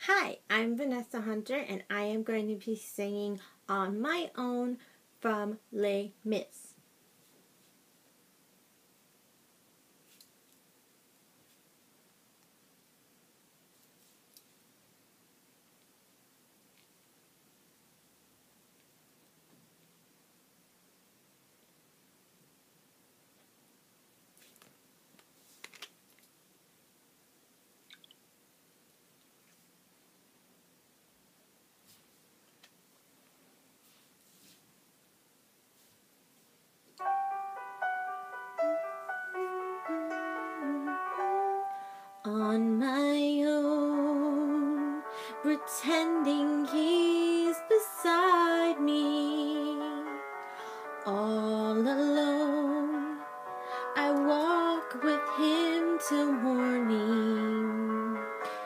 Hi, I'm Vanessa Hunter, and I am going to be singing On My Own from Les Mis. On my own, pretending he's beside me. All alone, I walk with him till morning.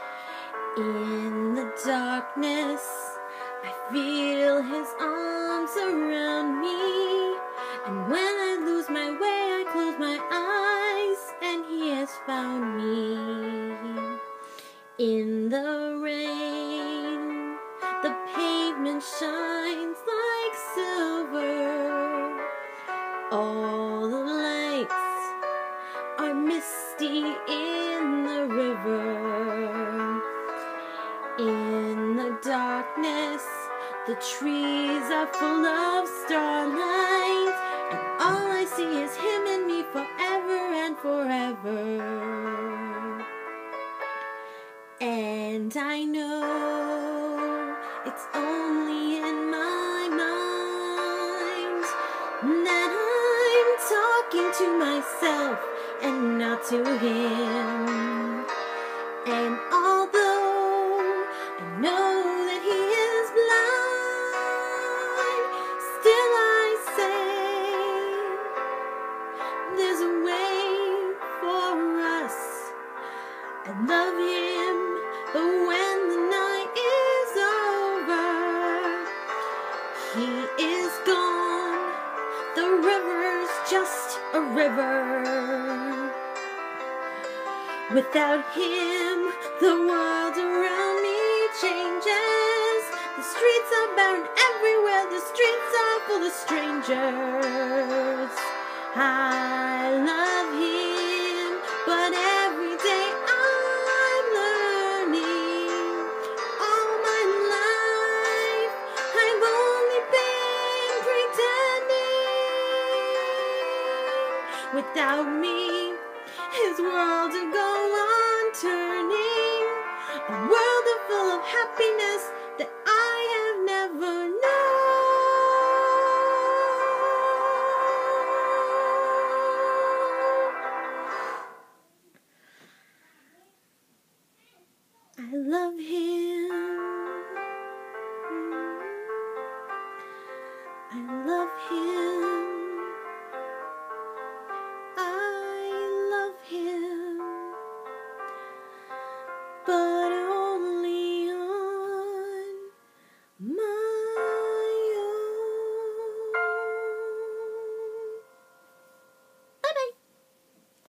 In the darkness, I feel his arms around me. And when I lose my way, I close my eyes, and he has found me. In the rain, the pavement shines like silver. All the lights are misty in the river. In the darkness, the trees are full of starlight, and all I see is him and me forever and forever. And I know it's only in my mind that I'm talking to myself and not to him. And although I know that he is blind, still I say there's a way for us. I love him, but when the night is over, he is gone. The river's just a river. Without him, the world around me changes. The streets are barren everywhere. The streets are full of strangers. I love him, but every day I'm learning. All my life I've only been pretending. Without me, his world's a gone.